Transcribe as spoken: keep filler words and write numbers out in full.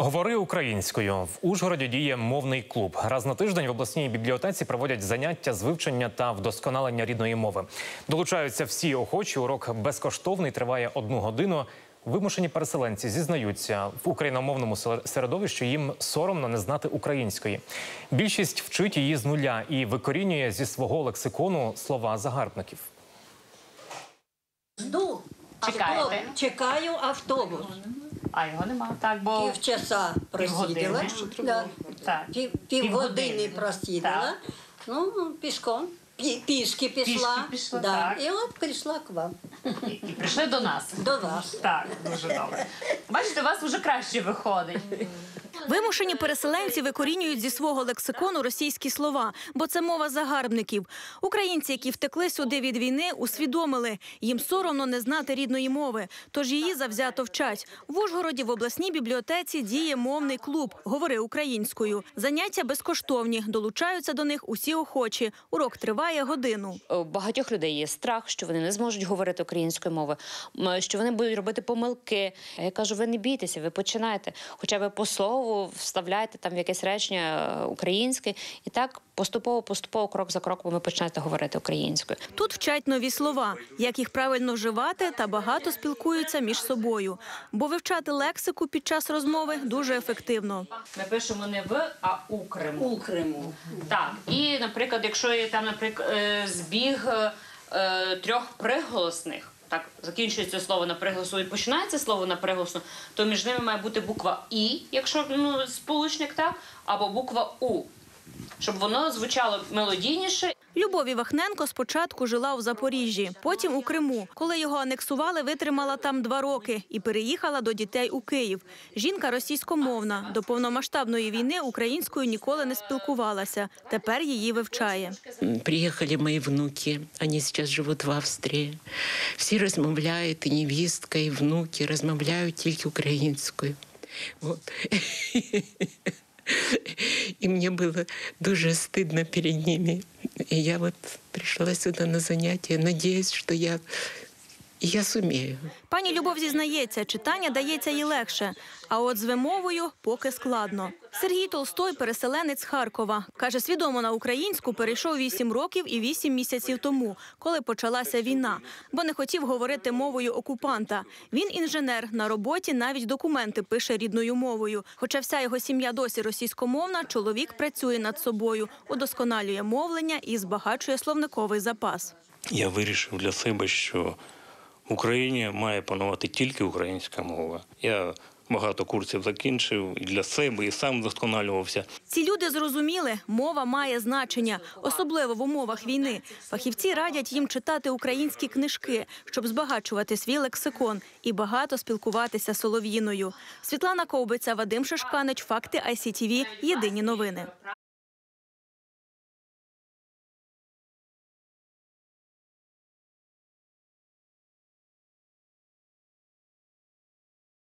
Говори українською. В Ужгороді діє мовний клуб. Раз на тиждень в обласній бібліотеці проводять заняття з вивчення та вдосконалення рідної мови. Долучаються всі охочі. Урок безкоштовний, триває одну годину. Вимушені переселенці зізнаються, в україномовному середовищі їм соромно не знати української. Більшість вчить її з нуля і викорінює зі свого лексикону слова загарбників. Жду. Чекаєте? Чекаю автобус. А його нема, так, бо... Півчаса просиділа, да. Так. Пів, півгодини просиділа, ну, пішком, пі, пішки пішла, Пішки пішла, да. так. І от прийшла к вам. І, і прийшли до нас. До вас. Так, дуже добре. Бачите, у вас вже краще виходить. Вимушені переселенці викорінюють зі свого лексикону російські слова, бо це мова загарбників. Українці, які втекли сюди від війни, усвідомили, їм соромно не знати рідної мови, тож її завзято вчать. В Ужгороді в обласній бібліотеці діє мовний клуб «Говори українською». Заняття безкоштовні, долучаються до них усі охочі. Урок триває годину. У багатьох людей є страх, що вони не зможуть говорити українською мовою, що вони будуть робити помилки. Я кажу, ви не бійтеся, ви починайте, хоча б по слову вставляйте там в якесь речення українське, і так поступово-поступово, крок за кроком ви починаєте говорити українською. Тут вчать нові слова, як їх правильно вживати, та багато спілкуються між собою. Бо вивчати лексику під час розмови дуже ефективно. Ми пишемо не в, а у Криму. У Криму. Так, і, наприклад, якщо є там, наприклад, збіг е, трьох приголосних, так, закінчується слово на приголосну і починається слово на приголосну, то між ними має бути буква «і», якщо ну, сполучник, так, або буква «у», щоб воно звучало мелодійніше. Любов Івахненко спочатку жила у Запоріжжі, потім у Криму. Коли його анексували, витримала там два роки і переїхала до дітей у Київ. Жінка російськомовна. До повномасштабної війни українською ніколи не спілкувалася. Тепер її вивчає. Приїхали мої внуки, вони зараз живуть в Австрії. Всі розмовляють, і невістка, і внуки розмовляють тільки українською. Вот. И мне было дуже стыдно перед ними. И я вот пришла сюда на занятия, надеюсь, что я, я сумею. Пані Любов зізнається, читання дається їй легше, а от з вимовою поки складно. Сергій Толстой – переселенець з Харкова. Каже, свідомо на українську перейшов вісім років і вісім місяців тому, коли почалася війна, бо не хотів говорити мовою окупанта. Він інженер, на роботі навіть документи пише рідною мовою. Хоча вся його сім'я досі російськомовна, чоловік працює над собою, удосконалює мовлення і збагачує словниковий запас. Я вирішив для себе, що в Україні має панувати тільки українська мова. Я багато курсів закінчив і для себе, і сам вдосконалювався. Ці люди зрозуміли, мова має значення, особливо в умовах війни. Фахівці радять їм читати українські книжки, щоб збагачувати свій лексикон і багато спілкуватися солов'їною. Світлана Ковбиця, Вадим Шишканич, Факти ай сі ті ві, Єдині новини.